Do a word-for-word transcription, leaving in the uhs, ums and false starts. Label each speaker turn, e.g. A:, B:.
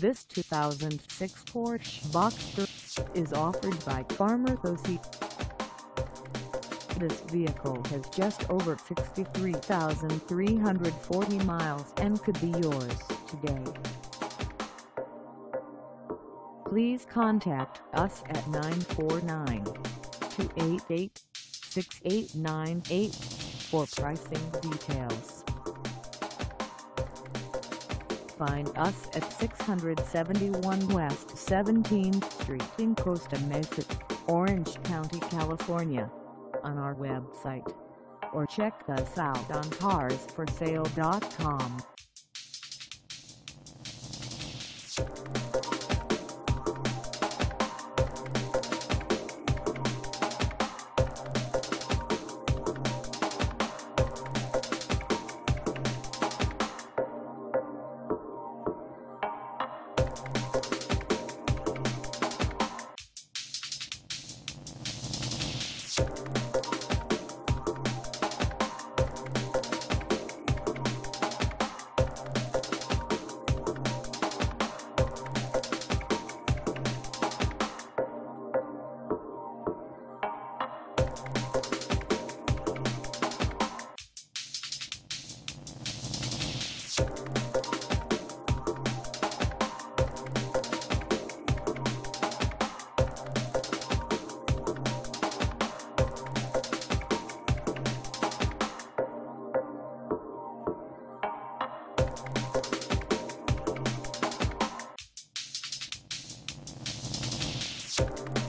A: This two thousand six Porsche Boxster is offered by CARMART O C. This vehicle has just over sixty-three thousand three hundred forty miles and could be yours today. Please contact us at nine four nine, two eight eight, six eight nine eight for pricing details. Find us at six seventy-one West seventeenth Street in Costa Mesa, Orange County, California, on our website, or check us out on cars for sale dot com.
B: You